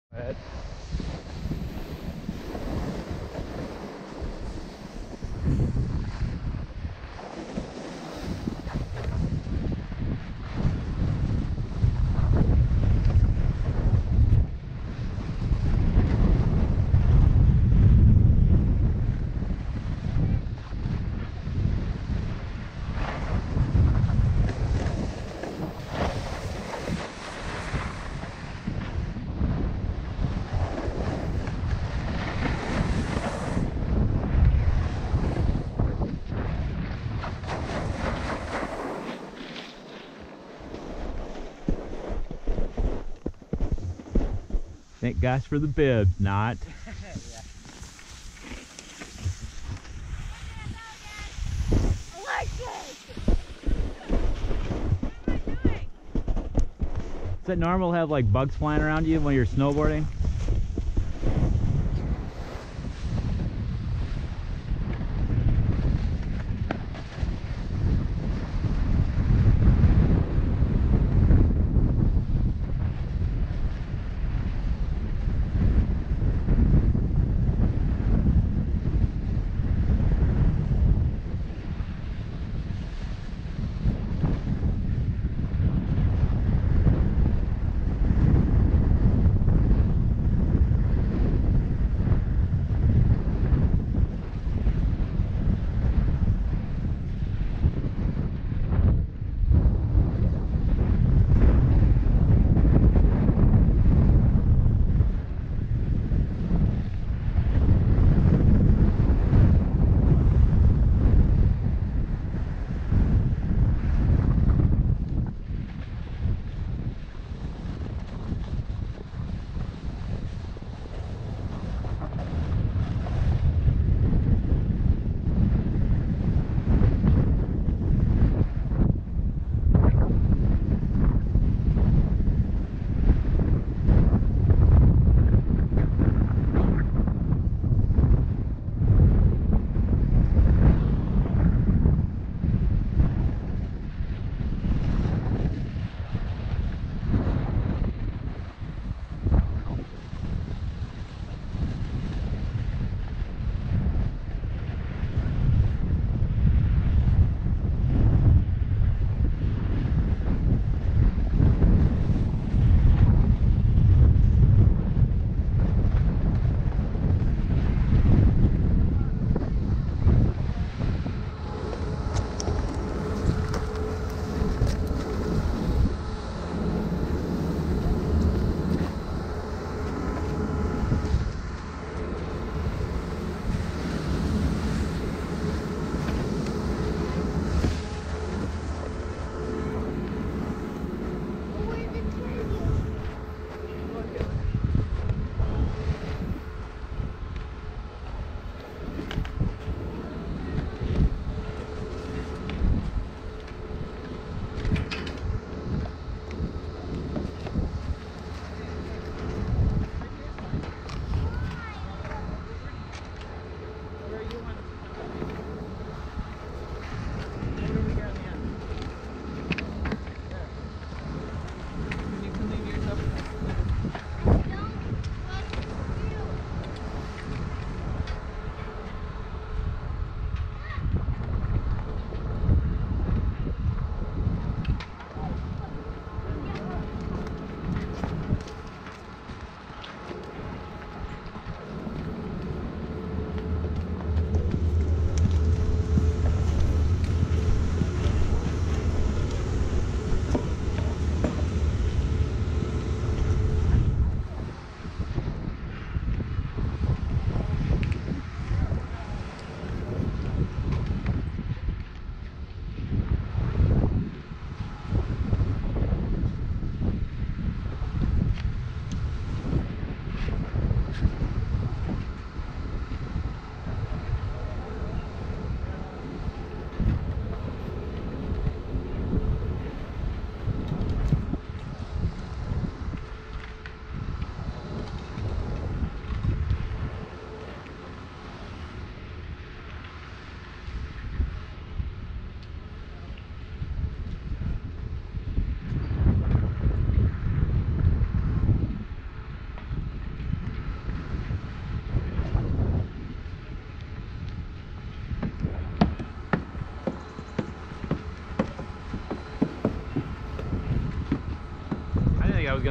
Ahead. Thank gosh for the bib, not. Is that normal to have like bugs flying around you when you're snowboarding?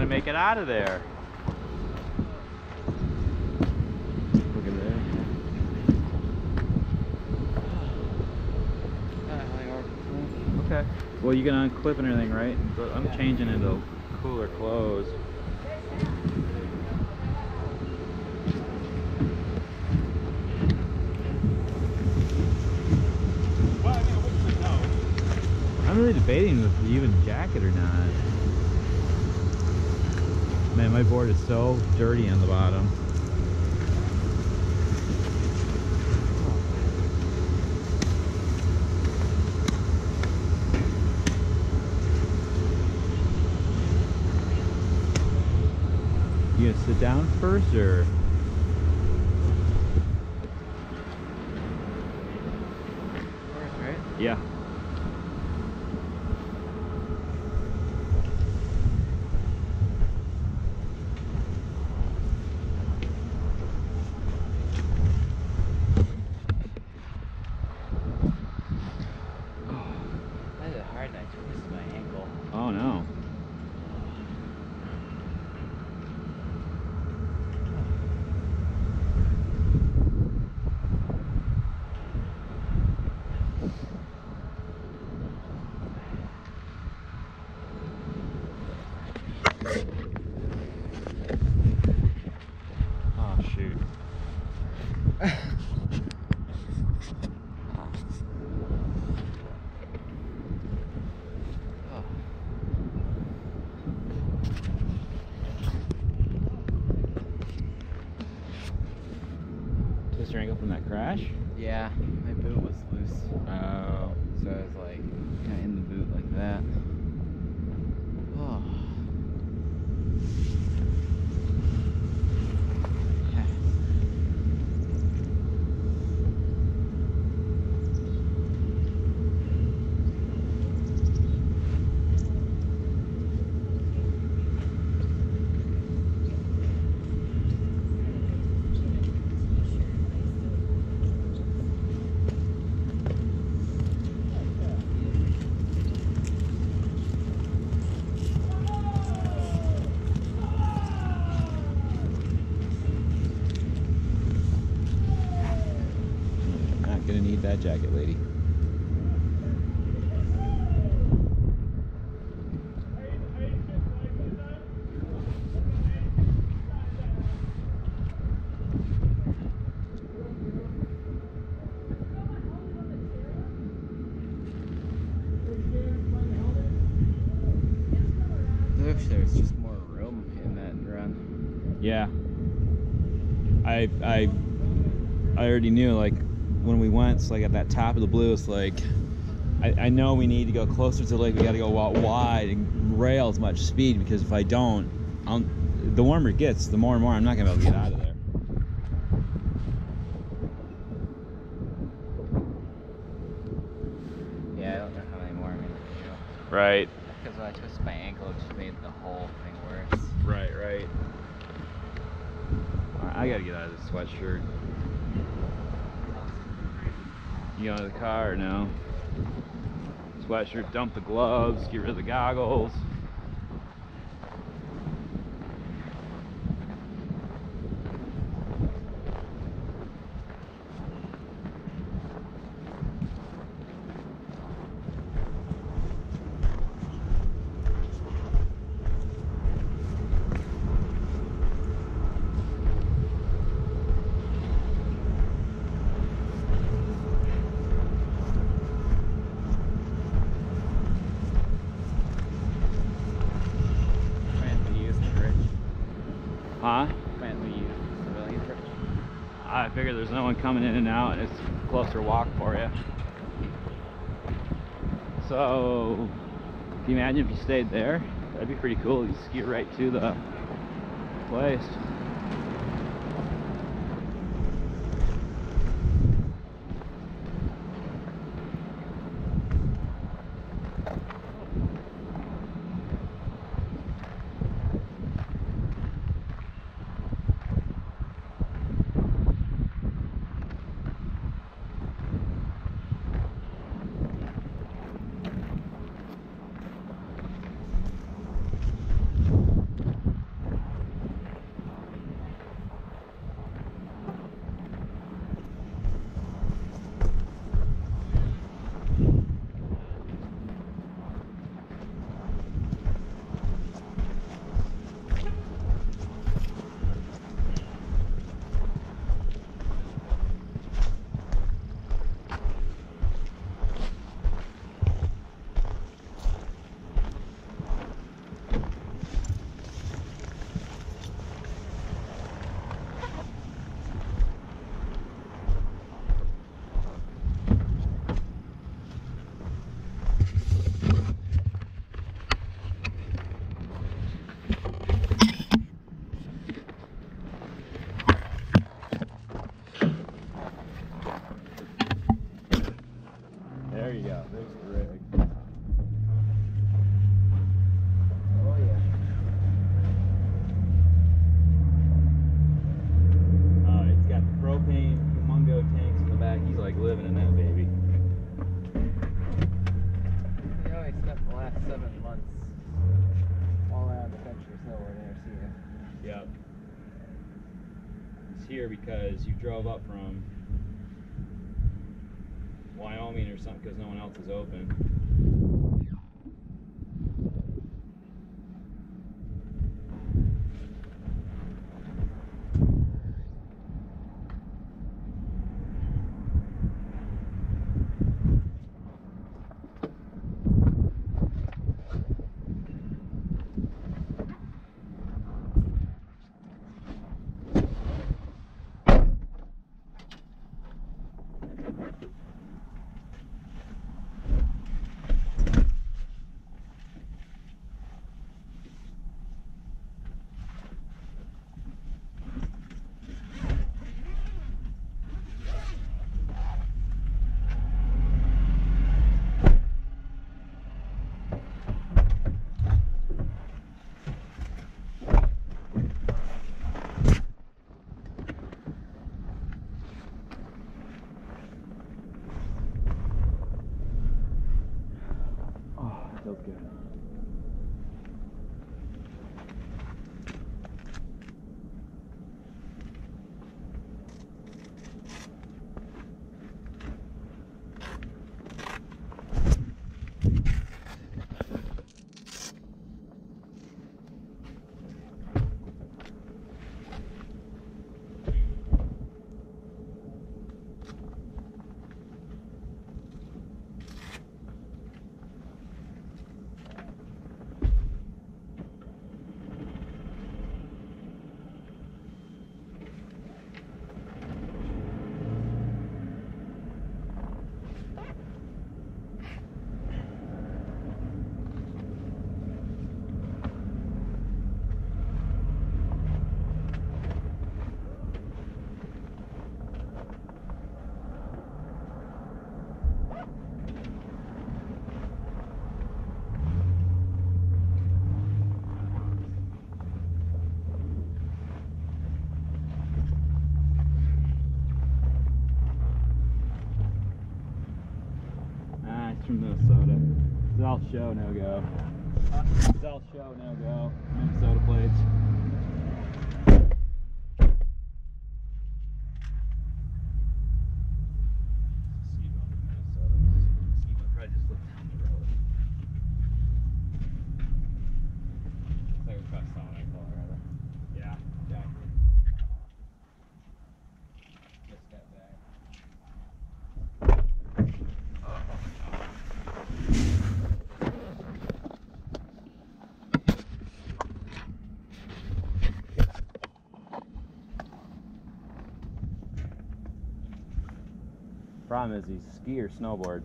make it out of there. Look at that. Okay. Well, you can unclip and everything, right? But I'm changing into cooler clothes. I'm really debating if you even jacket or not. Man, my board is so dirty on the bottom. You gonna sit down first, or? Right? Yeah. That's a hard night. I twisted my ankle. Oh no. Oh shoot. Twist your ankle from that crash? Yeah, my boot was loose. Oh. So I was like, kind of in the boot like that. Oh. Not gonna need that jacket, lady. I wish there was just more room in that run. Yeah. I already knew, like, when we went, it's like at that top of the blue, it's like, I know we need to go closer to the lake. We got to go out wide and rail as much speed, because if I don't, the warmer it gets, the more and more I'm not gonna be able to get out of there. Yeah, I don't know how many more I'm gonna do. Right. Because when I twisted my ankle, it just made the whole thing worse. Right. Alright, I gotta get out of this sweatshirt. You go to the car or no? Sweatshirt, dump the gloves, get rid of the goggles. Huh? When we use civilian bridge. I figure there's no one coming in and out, and it's a closer walk for you. So, can you imagine if you stayed there? That'd be pretty cool. You ski right to the place. here because you drove up from Wyoming or something because no one else is open. Feels good. From Minnesota. It's all show, no go. It's all show, no go. Minnesota plates. Speedboat in Minnesota. Speedboat probably just looked down the road. It's like a Crest Sound in Colorado. Yeah, exactly. Just got back. Problem is he's ski or snowboard.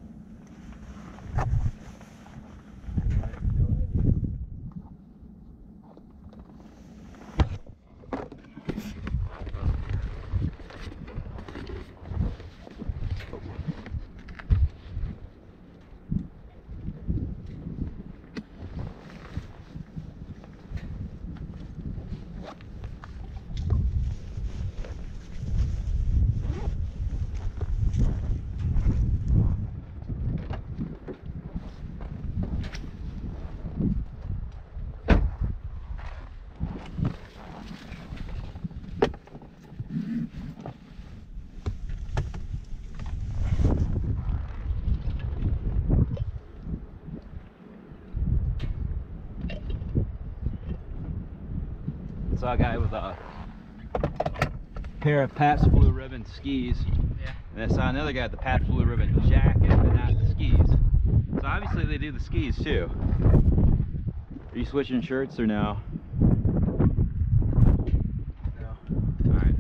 Saw a guy with a pair of Pabst Blue Ribbon skis. Yeah. And I saw another guy with the Pabst Blue Ribbon jacket, but not the skis. So obviously they do the skis too. Are you switching shirts or no? No. Alright.